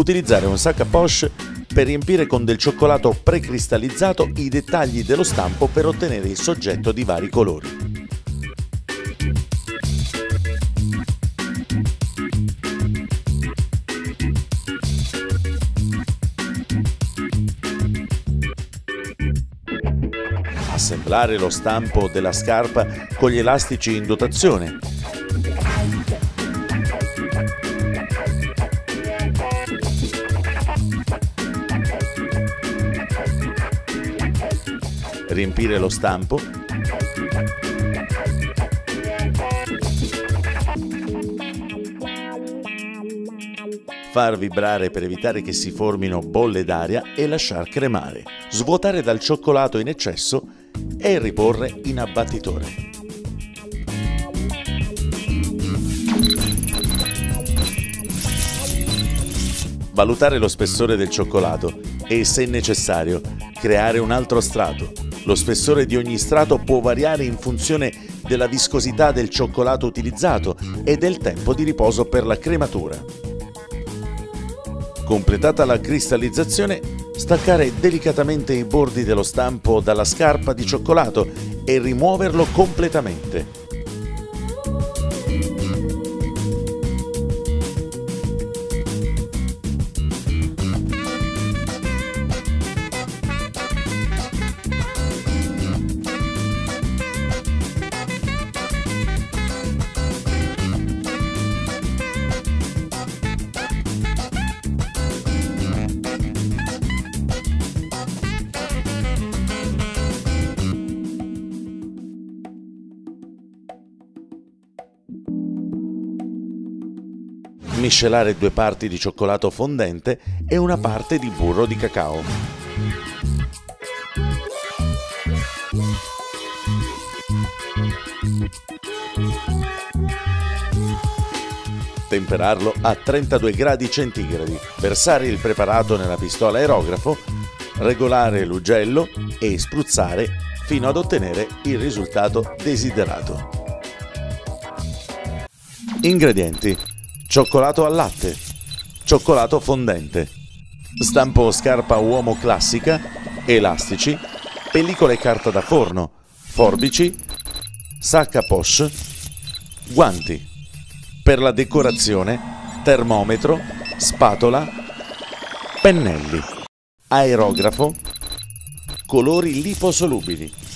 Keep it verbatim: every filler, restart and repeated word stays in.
Utilizzare un sac à poche per riempire con del cioccolato precristallizzato i dettagli dello stampo per ottenere il soggetto di vari colori. Assemblare lo stampo della scarpa con gli elastici in dotazione. Riempire lo stampo. Far vibrare per evitare che si formino bolle d'aria e lasciar cremare. Svuotare dal cioccolato in eccesso e riporre in abbattitore. Valutare lo spessore del cioccolato e, se necessario, creare un altro strato. Lo spessore di ogni strato può variare in funzione della viscosità del cioccolato utilizzato e del tempo di riposo per la crematura. Completata la cristallizzazione, staccare delicatamente i bordi dello stampo dalla scarpa di cioccolato e rimuoverlo completamente. Miscelare due parti di cioccolato fondente e una parte di burro di cacao. Temperarlo a trentadue gradi centigradi. Versare il preparato nella pistola aerografo, regolare l'ugello e spruzzare fino ad ottenere il risultato desiderato. Ingredienti: cioccolato al latte, cioccolato fondente, stampo scarpa uomo classica, elastici, pellicola e carta da forno, forbici, sac à poche, guanti. Per la decorazione, termometro, spatola, pennelli, aerografo, colori liposolubili.